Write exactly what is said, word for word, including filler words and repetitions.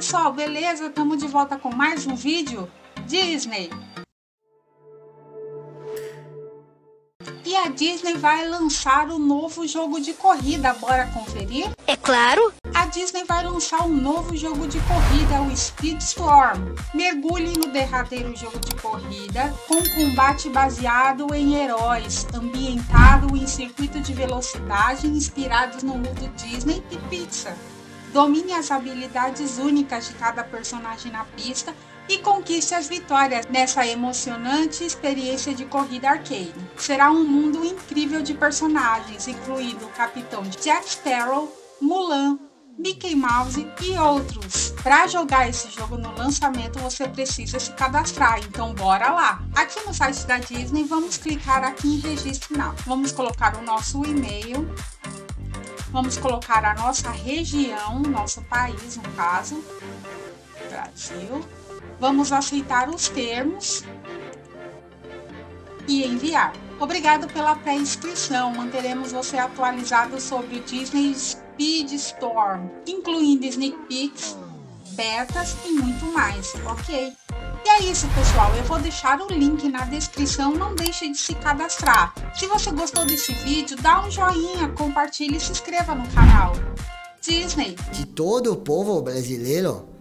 pessoal, beleza? Estamos de volta com mais um vídeo Disney. E a Disney vai lançar o novo jogo de corrida, bora conferir? É claro! A Disney vai lançar um novo jogo de corrida, o Speedstorm. Mergulhe no derradeiro jogo de corrida, com combate baseado em heróis, ambientado em circuito de velocidade inspirados no mundo Disney e Pixar. Domine as habilidades únicas de cada personagem na pista e conquiste as vitórias nessa emocionante experiência de corrida arcade. Será um mundo incrível de personagens, incluindo o Capitão Jack Sparrow, Mulan, Mickey Mouse e outros. Para jogar esse jogo no lançamento, você precisa se cadastrar, então bora lá! Aqui no site da Disney, vamos clicar aqui em Registro Now. Vamos colocar o nosso e-mail. Vamos colocar a nossa região, nosso país, no caso, Brasil. Vamos aceitar os termos e enviar. Obrigado pela pré-inscrição. Manteremos você atualizado sobre o Disney Speedstorm, incluindo sneak peeks, betas e muito mais, ok? E é isso, pessoal. Eu vou deixar o link na descrição. Não deixe de se cadastrar. Se você gostou desse vídeo, dá um joinha, compartilhe e se inscreva no canal. Disney. De todo o povo brasileiro.